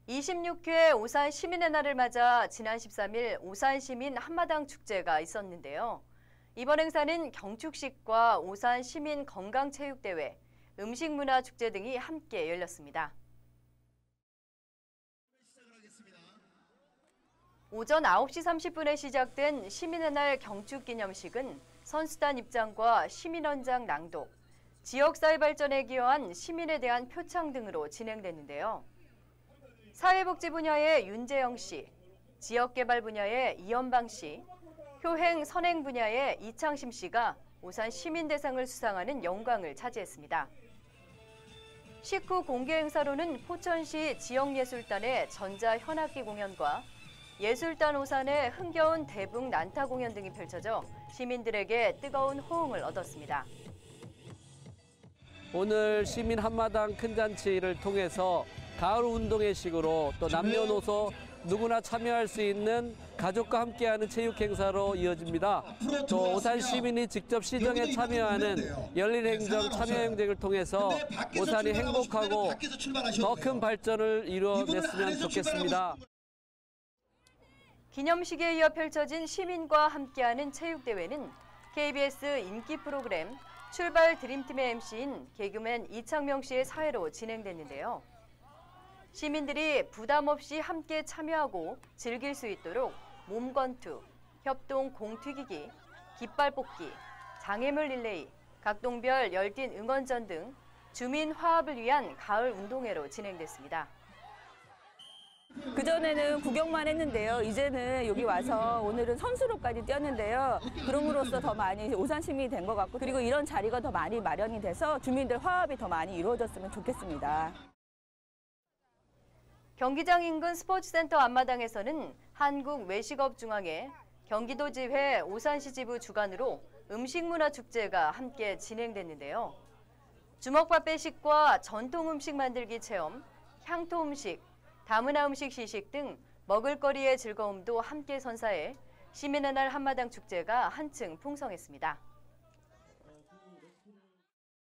26회 오산 시민의 날을 맞아 지난 13일 오산 시민 한마당 축제가 있었는데요. 이번 행사는 경축식과 오산 시민 건강체육대회, 음식문화축제 등이 함께 열렸습니다. 오전 9시 30분에 시작된 시민의 날 경축기념식은 선수단 입장과 시민원장 낭독, 지역사회 발전에 기여한 시민에 대한 표창 등으로 진행됐는데요. 사회복지 분야의 윤재영 씨, 지역개발 분야의 이연방 씨, 효행 선행 분야의 이창심 씨가 오산 시민대상을 수상하는 영광을 차지했습니다. 식후 공개 행사로는 포천시 지역예술단의 전자현악기 공연과 예술단 오산의 흥겨운 대북 난타 공연 등이 펼쳐져 시민들에게 뜨거운 호응을 얻었습니다. 오늘 시민 한마당 큰 잔치를 통해서 가을 운동회 식으로 또 남녀노소 누구나 참여할 수 있는 가족과 함께하는 체육 행사로 이어집니다. 또 오산 시민이 직접 시정에 참여하는 열린 행정 참여 행정을 통해서 오산이 행복하고 더 큰 발전을 이뤄냈으면 좋겠습니다. 기념식에 이어 펼쳐진 시민과 함께하는 체육대회는 KBS 인기 프로그램 출발 드림팀의 MC인 개그맨 이창명 씨의 사회로 진행됐는데요. 시민들이 부담 없이 함께 참여하고 즐길 수 있도록 몸권투, 협동 공튀기기, 깃발 뽑기, 장애물 릴레이, 각동별 열띤 응원전 등 주민 화합을 위한 가을 운동회로 진행됐습니다. 그전에는 구경만 했는데요. 이제는 여기 와서 오늘은 선수로까지 뛰었는데요. 그럼으로써 더 많이 오산 시민이 된 것 같고, 그리고 이런 자리가 더 많이 마련이 돼서 주민들 화합이 더 많이 이루어졌으면 좋겠습니다. 경기장 인근 스포츠센터 앞마당에서는 한국외식업중앙회, 경기도지회 오산시 지부 주관으로 음식문화축제가 함께 진행됐는데요. 주먹밥 배식과 전통 음식 만들기 체험, 향토 음식, 다문화 음식 시식 등 먹을거리의 즐거움도 함께 선사해 시민의 날 한마당 축제가 한층 풍성했습니다.